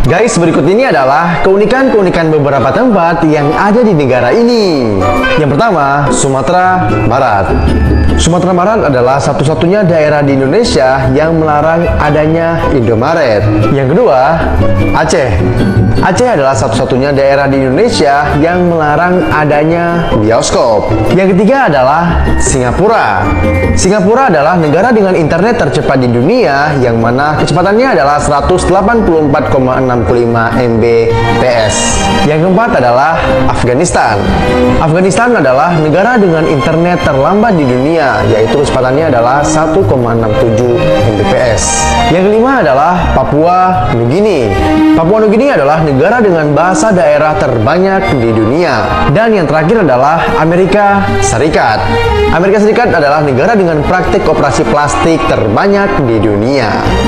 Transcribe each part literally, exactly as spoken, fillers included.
Guys, berikut ini adalah keunikan-keunikan beberapa tempat yang ada di negara ini. Yang pertama, Sumatera Barat. Sumatera Barat adalah satu-satunya daerah di Indonesia yang melarang adanya Indomaret. Yang kedua, Aceh. Aceh adalah satu-satunya daerah di Indonesia yang melarang adanya bioskop. Yang ketiga adalah Singapura. Singapura adalah negara dengan internet tercepat di dunia, yang mana kecepatannya adalah seratus delapan puluh empat koma enam lima Mbps. Yang keempat adalah Afghanistan. Afghanistan adalah negara dengan internet terlambat di dunia, yaitu kecepatannya adalah satu koma enam tujuh Mbps. Yang kelima adalah Papua Nugini. Papua Nugini adalah negara dengan bahasa daerah terbanyak di dunia. Dan yang terakhir adalah Amerika Serikat. Amerika Serikat adalah negara dengan praktik operasi plastik terbanyak di dunia.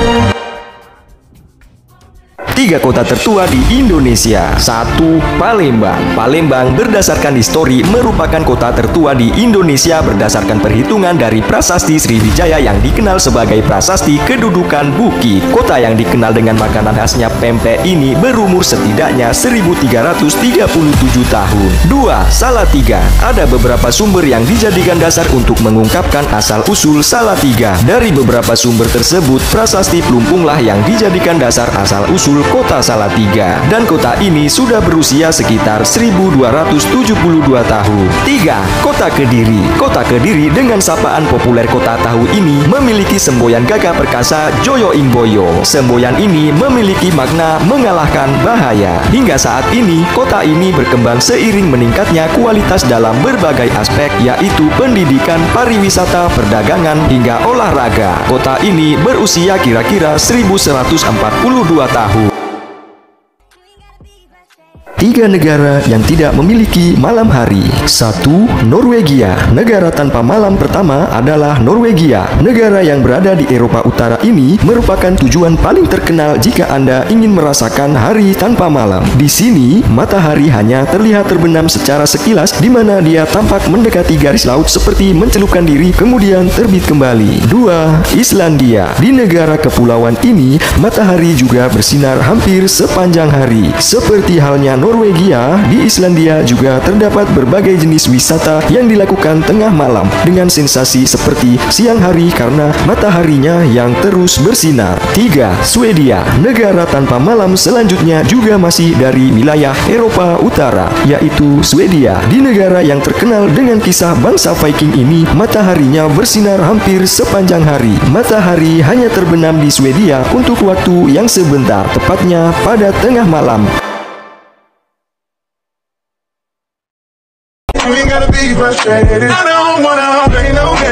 Tiga kota tertua di Indonesia. Satu, Palembang. Palembang berdasarkan histori merupakan kota tertua di Indonesia berdasarkan perhitungan dari Prasasti Sriwijaya yang dikenal sebagai Prasasti Kedudukan Bukit. Kota yang dikenal dengan makanan khasnya pempek ini berumur setidaknya seribu tiga ratus tiga puluh tujuh tahun. Dua, Salatiga. Ada beberapa sumber yang dijadikan dasar untuk mengungkapkan asal-usul Salatiga. Dari beberapa sumber tersebut, Prasasti Plumpunglah yang dijadikan dasar asal-usul kota Salatiga, dan kota ini sudah berusia sekitar seribu dua ratus tujuh puluh dua tahun. Tiga, Kota Kediri. Kota Kediri dengan sapaan populer kota tahu ini memiliki semboyan gagah perkasa Joyo Ingboyo. Semboyan ini memiliki makna mengalahkan bahaya. Hingga saat ini, kota ini berkembang seiring meningkatnya kualitas dalam berbagai aspek, yaitu pendidikan, pariwisata, perdagangan, hingga olahraga. Kota ini berusia kira-kira seribu seratus empat puluh dua tahun. Tiga negara yang tidak memiliki malam hari. Satu, Norwegia. Negara tanpa malam pertama adalah Norwegia. Negara yang berada di Eropa Utara ini merupakan tujuan paling terkenal jika Anda ingin merasakan hari tanpa malam. Di sini, matahari hanya terlihat terbenam secara sekilas, di mana dia tampak mendekati garis laut seperti mencelupkan diri, kemudian terbit kembali. Dua, Islandia. Di negara kepulauan ini, matahari juga bersinar hampir sepanjang hari. Seperti halnya Norwegia, di Islandia juga terdapat berbagai jenis wisata yang dilakukan tengah malam dengan sensasi seperti siang hari karena mataharinya yang terus bersinar. Tiga, Swedia. Negara tanpa malam selanjutnya juga masih dari wilayah Eropa Utara, yaitu Swedia. Di negara yang terkenal dengan kisah bangsa Viking ini, mataharinya bersinar hampir sepanjang hari. Matahari hanya terbenam di Swedia untuk waktu yang sebentar, tepatnya pada tengah malam. You ain't gotta be frustrated. I don't wanna play no